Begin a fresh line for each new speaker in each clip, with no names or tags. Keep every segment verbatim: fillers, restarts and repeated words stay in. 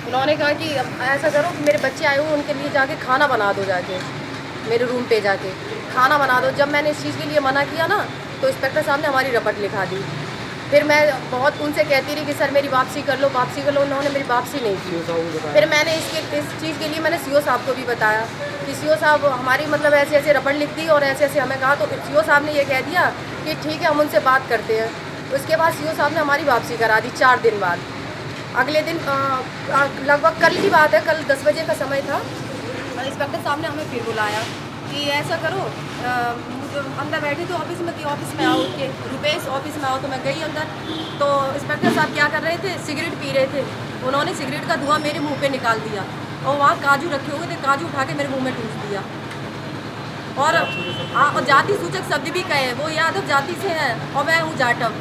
उन्होंने कहा कि ऐसा करो कि मेरे बच्चे आए हुए उनके लिए जाके खाना बना दो, जाके मेरे रूम पे जाके खाना बना दो। जब मैंने इस चीज़ के लिए मना किया ना तो इंस्पेक्टर साहब ने हमारी रपट लिखा दी। फिर मैं बहुत उनसे कहती रही कि सर मेरी वापसी कर लो, वापसी कर लो। उन्होंने मेरी वापसी नहीं की। फिर मैंने इसके इस चीज़ के लिए मैंने सीओ साहब को भी बताया कि सीओ साहब हमारी मतलब ऐसे ऐसे रपट लिख दी और ऐसे ऐसे हमें कहा। तो सीओ साहब ने ये कह दिया कि ठीक है हम उनसे बात करते हैं। उसके बाद सीओ साहब ने हमारी वापसी करा दी चार दिन बाद। अगले दिन लगभग कल की बात है, कल दस बजे का समय था। इंस्पेक्टर साहब ने हमें फिर बुलाया कि ऐसा करो, आ, अंदर बैठे थे ऑफिस में कि ऑफिस में आओ के रुपेश ऑफिस में आओ। तो मैं गई अंदर, तो इंस्पेक्टर साहब क्या कर रहे थे, सिगरेट पी रहे थे। उन्होंने सिगरेट का धुआं मेरे मुंह पे निकाल दिया और वहाँ काजू रखे हुए थे, काजू उठा के मेरे मुंह में ठूस दिया। और हाँ, और जाति सूचक शब्द भी कहे, वो यादव जाति से है और मैं हूँ जाटव।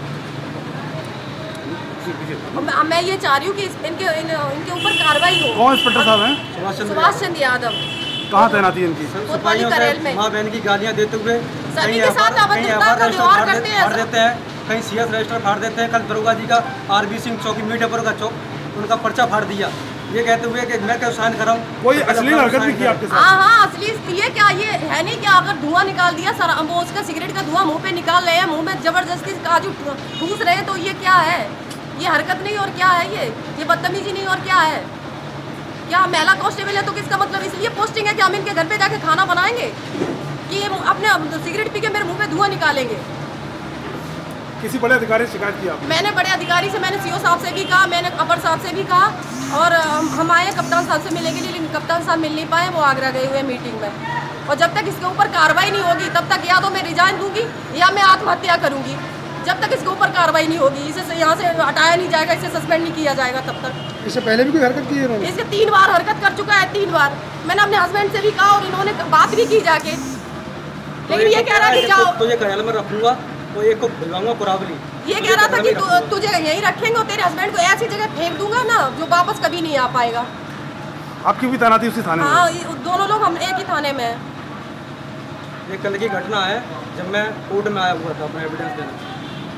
मैं ये चाह रही हूँ कि इनके इन, इनके ऊपर कार्रवाई हो।
कौन इंस्पेक्टर साहब हैं?
सुभाष चंद्र यादव।
कहाँ तैनाती है इनकी?
सिपाही करेल में माँ बहन की गालियाँ देते हुए
सभी के साथ अभद्रता का व्यवहार करते हैं,
फाड़ देते हैं, कहीं सीएस रजिस्टर फाड़ देते हैं। कल दरोगा जी का आरबी सिंह चौकी मीठापुर का चौक उनका पर्चा फाड़ दिया, ये कहते हुए कि मैं क्या साइन कराऊं।
कोई अश्लील हरकत भी की आपके साथ?
हाँ हाँ असली ये क्या ये है नहीं क्या? अगर धुआं निकाल दिया सर, वो उसका सिगरेट का धुआं मुंह पे निकाल रहे हैं, मुंह में जबरदस्ती काजू ठूस रहे हैं, तो ये क्या है? ये हरकत नहीं और क्या है? ये ये बदतमीजी नहीं और क्या है? क्या महिला कांस्टेबल है तो किसका मतलब इसलिए पोस्टिंग है कि हम इनके घर पे जाके खाना बनाएंगे कि ये अपने सिगरेट पी के मेरे मुंह पे धुआं निकालेंगे?
किसी बड़े अधिकारी से शिकायत की आपने?
मैंने बड़े अधिकारी से, मैंने सीओ साहब से भी कहा, मैंने अपर साहब से भी कहा और हम आए कप्तान साहब से मिलने के लिए, लेकिन कप्तान साहब मिल नहीं पाए, वो आगरा गए हुए मीटिंग में। और जब तक इसके ऊपर कार्रवाई नहीं होगी तब तक या तो मैं रिजाइन दूंगी या मैं आत्महत्या करूंगी। जब तक इसके ऊपर कार्रवाई नहीं होगी, इसे यहाँ से हटाया नहीं जाएगा, इसे सस्पेंड नहीं किया जाएगा तब तक।
इससे पहले भी कोई हरकत की है?
इसके तीन बार हरकत कर चुका है, तीन बार। मैंने अपने हस्बैंड से भी कहा और इन्होंने बात भी की जाके, लेकिन ये कह रहा है कि जाओ
तुझे कार्यालय में रखूंगा तो एक को भिजवाऊंगा कुरावली।
ये कह रहा था कि तु, तुझे यहीं रखेंगे और तेरे हस्बैंड को ऐसी जगह फेंक दूंगा ना जो वापस कभी नहीं आ पाएगा।
आपकी भी तैनाती उसी थाने में?
हाँ, दोनों लोग हम एक ही थाने में हैं।
ये कल की घटना है जब मैं कोर्ट में आया हुआ था अपना एविडेंस देने।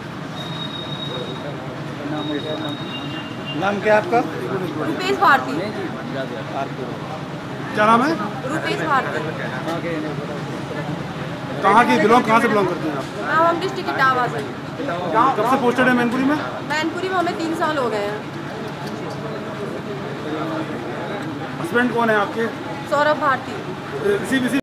नाम क्या आपका?
रुपेश भारती।
क्या नाम है?
रुपेश भारती।
कहाँ की बिलोंग कहाँ से बिलोंग करती हैं आप?
हाँ, हम डिस्ट्रिक्ट इटावा से।
कब से पोस्टेड है मैनपुरी में?
मैनपुरी में हमें तीन साल हो गए हैं।
हस्बैंड कौन है आपके?
सौरभ भारती।
इसी इसी